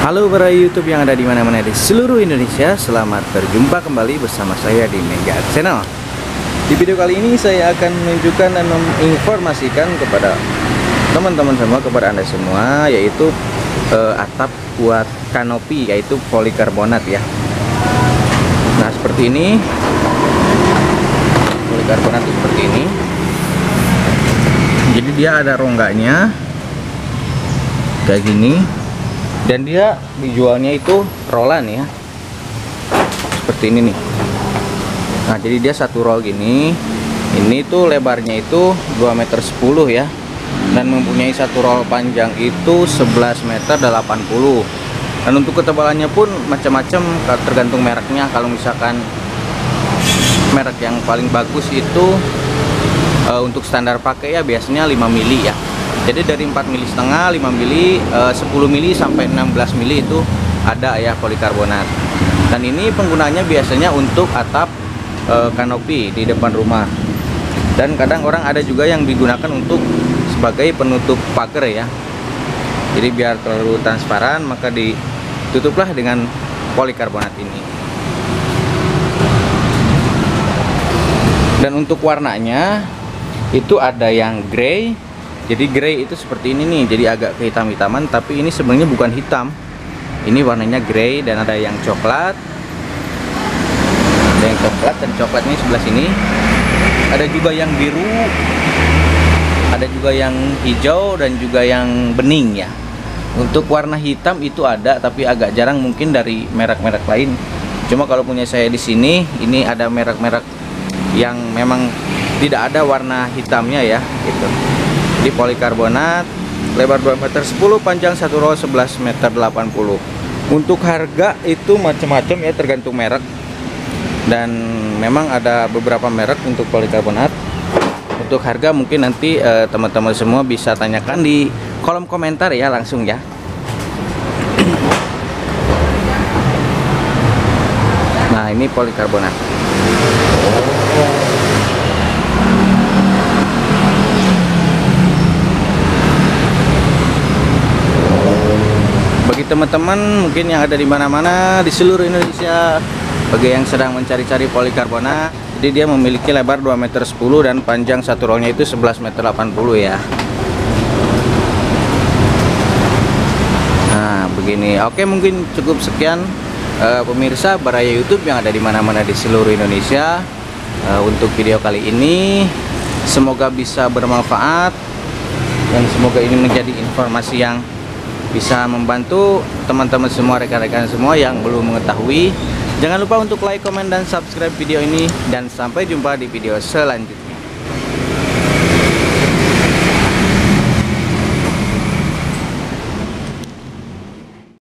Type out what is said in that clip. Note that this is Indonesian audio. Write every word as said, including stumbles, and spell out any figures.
Halo para YouTube yang ada di mana-mana di seluruh Indonesia. Selamat berjumpa kembali bersama saya di Mega Channel. Di video kali ini saya akan menunjukkan dan menginformasikan kepada teman-teman semua, kepada Anda semua, yaitu eh, atap buat kanopi, yaitu polikarbonat ya. Nah seperti ini, polikarbonat seperti ini. Jadi dia ada rongganya kayak gini. Dan dia dijualnya itu rollan ya, seperti ini nih. Nah jadi dia satu roll gini. Ini tuh lebarnya itu dua meter sepuluh ya, dan mempunyai satu roll panjang itu sebelas meter delapan puluh. Dan untuk ketebalannya pun macam-macam, tergantung mereknya. Kalau misalkan merek yang paling bagus itu e, untuk standar pakai ya biasanya lima mili ya. Jadi dari empat mili setengah, lima mili, sepuluh mili sampai enam belas mili itu ada ya polikarbonat. Dan ini penggunanya biasanya untuk atap e, kanopi di depan rumah. Dan kadang orang ada juga yang digunakan untuk sebagai penutup pagar ya. Jadi biar terlalu transparan maka ditutuplah dengan polikarbonat ini. Dan untuk warnanya itu ada yang grey. Jadi grey itu seperti ini nih, jadi agak kehitam-hitaman, tapi ini sebenarnya bukan hitam. Ini warnanya grey. Dan ada yang coklat, ada yang coklat dan coklatnya sebelah sini. Ada juga yang biru, ada juga yang hijau dan juga yang bening ya. Untuk warna hitam itu ada, tapi agak jarang mungkin dari merek-merek lain. Cuma kalau punya saya di sini, ini ada merek-merek yang memang tidak ada warna hitamnya ya, gitu. Di polikarbonat lebar dua meter sepuluh, panjang satu roll sebelas meter delapan puluh. Untuk harga itu macam-macam ya, tergantung merek. Dan memang ada beberapa merek untuk polikarbonat. Untuk harga mungkin nanti teman-teman eh, semua bisa tanyakan di kolom komentar ya, langsung ya. Nah ini polikarbonat. Bagi teman-teman mungkin yang ada di mana-mana di seluruh Indonesia, bagi yang sedang mencari-cari polikarbonat, jadi dia memiliki lebar dua meter sepuluh dan panjang satu rollnya itu sebelas meter delapan puluh ya. Nah begini. Oke, mungkin cukup sekian uh, pemirsa Baraya YouTube yang ada di mana-mana di seluruh Indonesia. Uh, untuk video kali ini semoga bisa bermanfaat dan semoga ini menjadi informasi yang bisa membantu teman-teman semua, rekan-rekan semua yang belum mengetahui. Jangan lupa untuk like, komen, dan subscribe video ini. Dan sampai jumpa di video selanjutnya.